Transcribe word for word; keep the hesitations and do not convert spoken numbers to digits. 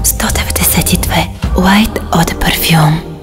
сто деветдесет и две White Eau de Parfum.